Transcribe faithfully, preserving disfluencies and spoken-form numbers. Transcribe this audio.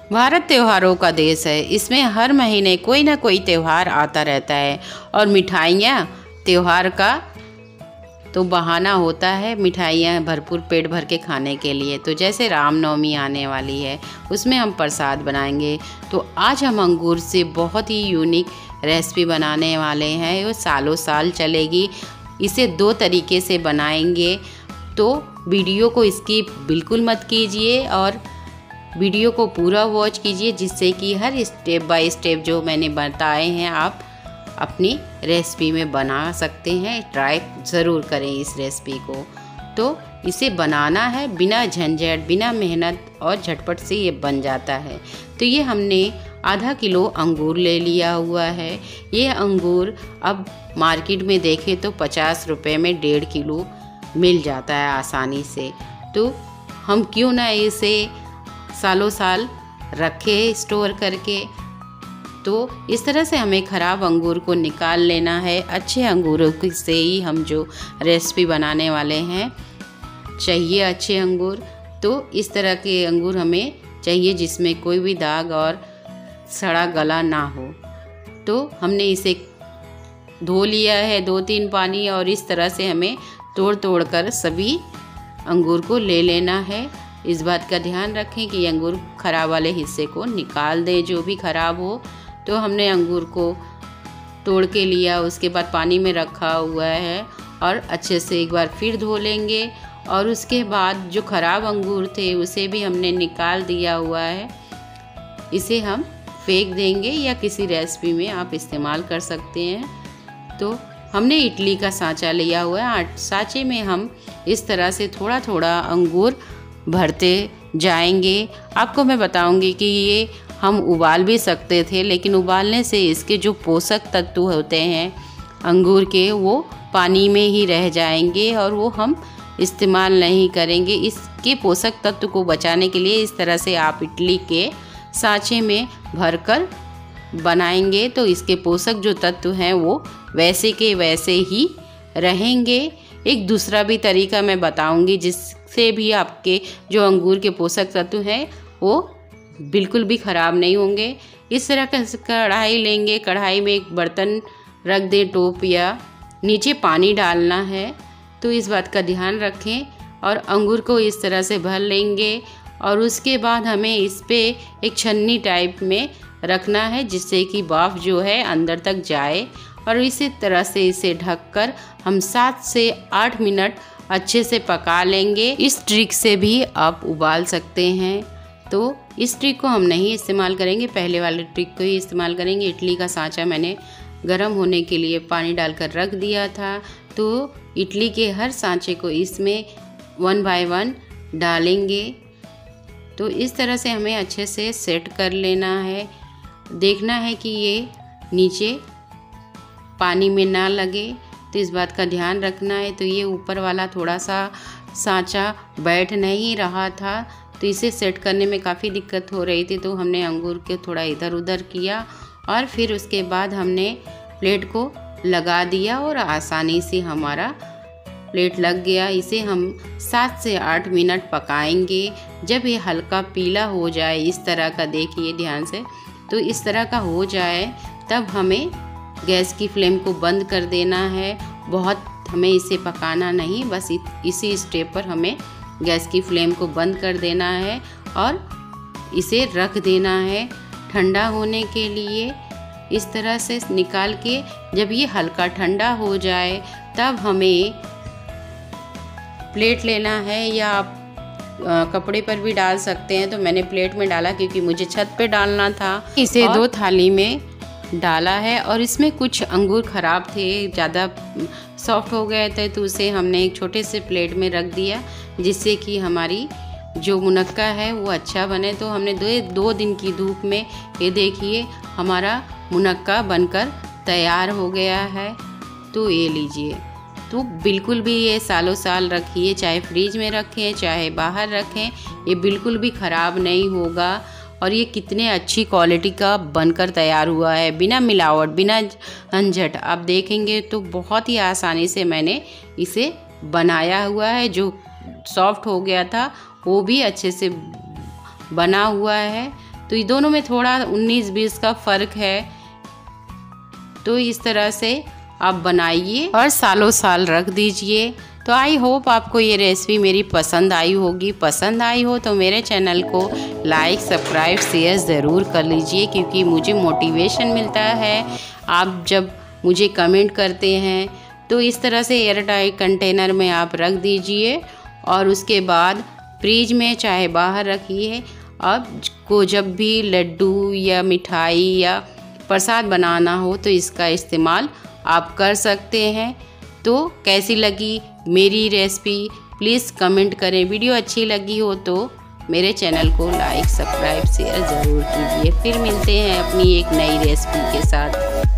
भारत त्योहारों का देश है। इसमें हर महीने कोई ना कोई त्यौहार आता रहता है और मिठाइयाँ त्यौहार का तो बहाना होता है मिठाइयाँ भरपूर पेट भर के खाने के लिए। तो जैसे रामनवमी आने वाली है, उसमें हम प्रसाद बनाएंगे। तो आज हम अंगूर से बहुत ही यूनिक रेसिपी बनाने वाले हैं, वो सालों साल चलेगी। इसे दो तरीके से बनाएंगे, तो वीडियो को स्किप बिल्कुल मत कीजिए और वीडियो को पूरा वॉच कीजिए, जिससे कि हर स्टेप बाय स्टेप जो मैंने बताए हैं आप अपनी रेसिपी में बना सकते हैं। ट्राई ज़रूर करें इस रेसिपी को। तो इसे बनाना है बिना झंझट, बिना मेहनत और झटपट से ये बन जाता है। तो ये हमने आधा किलो अंगूर ले लिया हुआ है। ये अंगूर अब मार्केट में देखें तो पचास रुपये में डेढ़ किलो मिल जाता है आसानी से। तो हम क्यों ना इसे सालों साल रखें स्टोर करके। तो इस तरह से हमें ख़राब अंगूर को निकाल लेना है। अच्छे अंगूरों से ही हम जो रेसिपी बनाने वाले हैं चाहिए अच्छे अंगूर। तो इस तरह के अंगूर हमें चाहिए जिसमें कोई भी दाग और सड़ा गला ना हो। तो हमने इसे धो लिया है दो तीन पानी, और इस तरह से हमें तोड़ तोड़ कर सभी अंगूर को ले लेना है। इस बात का ध्यान रखें कि अंगूर ख़राब वाले हिस्से को निकाल दें, जो भी ख़राब हो। तो हमने अंगूर को तोड़ के लिया, उसके बाद पानी में रखा हुआ है और अच्छे से एक बार फिर धो लेंगे। और उसके बाद जो ख़राब अंगूर थे उसे भी हमने निकाल दिया हुआ है। इसे हम फेंक देंगे या किसी रेसिपी में आप इस्तेमाल कर सकते हैं। तो हमने इडली का सांचा लिया हुआ है। सांचे में हम इस तरह से थोड़ा थोड़ा अंगूर भरते जाएंगे। आपको मैं बताऊंगी कि ये हम उबाल भी सकते थे, लेकिन उबालने से इसके जो पोषक तत्व होते हैं अंगूर के वो पानी में ही रह जाएंगे और वो हम इस्तेमाल नहीं करेंगे। इसके पोषक तत्व को बचाने के लिए इस तरह से आप इडली के सांचे में भरकर बनाएंगे तो इसके पोषक जो तत्व हैं वो वैसे के वैसे ही रहेंगे। एक दूसरा भी तरीका मैं बताऊंगी जिससे भी आपके जो अंगूर के पोषक तत्व हैं वो बिल्कुल भी ख़राब नहीं होंगे। इस तरह का कढ़ाई लेंगे, कढ़ाई में एक बर्तन रख दें, टोप या नीचे पानी डालना है। तो इस बात का ध्यान रखें और अंगूर को इस तरह से भर लेंगे। और उसके बाद हमें इस पे एक छन्नी टाइप में रखना है, जिससे कि भाप जो है अंदर तक जाए। और इसी तरह से इसे ढककर हम सात से आठ मिनट अच्छे से पका लेंगे। इस ट्रिक से भी आप उबाल सकते हैं। तो इस ट्रिक को हम नहीं इस्तेमाल करेंगे, पहले वाले ट्रिक को ही इस्तेमाल करेंगे। इडली का सांचा मैंने गर्म होने के लिए पानी डालकर रख दिया था। तो इडली के हर सांचे को इसमें वन बाय वन डालेंगे। तो इस तरह से हमें अच्छे से सेट कर लेना है। देखना है कि ये नीचे पानी में ना लगे, तो इस बात का ध्यान रखना है। तो ये ऊपर वाला थोड़ा सा सांचा बैठ नहीं रहा था, तो इसे सेट करने में काफ़ी दिक्कत हो रही थी। तो हमने अंगूर के थोड़ा इधर उधर किया और फिर उसके बाद हमने प्लेट को लगा दिया और आसानी से हमारा प्लेट लग गया। इसे हम सात से आठ मिनट पकाएंगे। जब ये हल्का पीला हो जाए, इस तरह का देखिए ध्यान से, तो इस तरह का हो जाए तब हमें गैस की फ्लेम को बंद कर देना है। बहुत हमें इसे पकाना नहीं, बस इसी स्टेप पर हमें गैस की फ्लेम को बंद कर देना है और इसे रख देना है ठंडा होने के लिए। इस तरह से निकाल के जब ये हल्का ठंडा हो जाए तब हमें प्लेट लेना है, या आप कपड़े पर भी डाल सकते हैं। तो मैंने प्लेट में डाला क्योंकि मुझे छत पे डालना था। इसे दो थाली में डाला है और इसमें कुछ अंगूर ख़राब थे, ज़्यादा सॉफ्ट हो गए थे, तो उसे हमने एक छोटे से प्लेट में रख दिया, जिससे कि हमारी जो मुनक्का है वो अच्छा बने। तो हमने दो दो दिन की धूप में ये देखिए हमारा मुनक्का बनकर तैयार हो गया है। तो ये लीजिए। तो बिल्कुल भी ये सालों साल रखिए, चाहे फ्रीज में रखें चाहे बाहर रखें, ये बिल्कुल भी ख़राब नहीं होगा। और ये कितने अच्छी क्वालिटी का बनकर तैयार हुआ है, बिना मिलावट, बिना झंझट। आप देखेंगे तो बहुत ही आसानी से मैंने इसे बनाया हुआ है। जो सॉफ्ट हो गया था वो भी अच्छे से बना हुआ है। तो ये दोनों में थोड़ा उन्नीस बीस का फ़र्क है। तो इस तरह से आप बनाइए और सालों साल रख दीजिए। तो आई होप आपको ये रेसिपी मेरी पसंद आई होगी। पसंद आई हो तो मेरे चैनल को लाइक सब्सक्राइब शेयर ज़रूर कर लीजिए, क्योंकि मुझे मोटिवेशन मिलता है आप जब मुझे कमेंट करते हैं। तो इस तरह से एयर टाइट कंटेनर में आप रख दीजिए और उसके बाद फ्रिज में चाहे बाहर रखिए। अब को जब भी लड्डू या मिठाई या प्रसाद बनाना हो तो इसका इस्तेमाल आप कर सकते हैं। तो कैसी लगी मेरी रेसिपी प्लीज़ कमेंट करें। वीडियो अच्छी लगी हो तो मेरे चैनल को लाइक सब्सक्राइब शेयर ज़रूर कीजिए। फिर मिलते हैं अपनी एक नई रेसिपी के साथ।